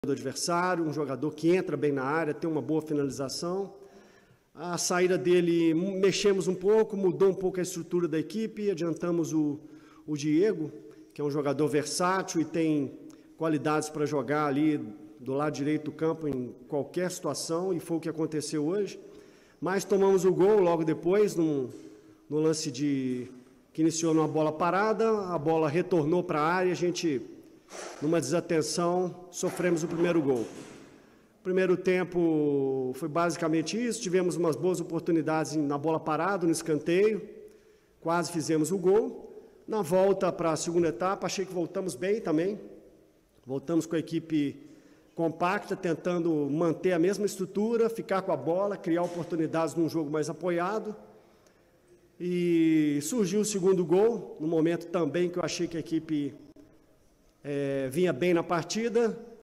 do adversário, um jogador que entra bem na área, tem uma boa finalização. A saída dele, mexemos um pouco, mudou um pouco a estrutura da equipe, adiantamos o Diego, que é um jogador versátil e tem qualidades para jogar ali do lado direito do campo em qualquer situação, e foi o que aconteceu hoje. Mas tomamos o gol logo depois, no lance que iniciou numa bola parada, a bola retornou para a área, a gente, numa desatenção, sofremos o primeiro gol. O primeiro tempo foi basicamente isso, tivemos umas boas oportunidades na bola parada, no escanteio, quase fizemos o gol. Na volta para a segunda etapa, achei que voltamos bem também, voltamos com a equipe compacta, tentando manter a mesma estrutura, ficar com a bola, criar oportunidades num jogo mais apoiado. E surgiu o segundo gol, no momento também que eu achei que a equipe vinha bem na partida.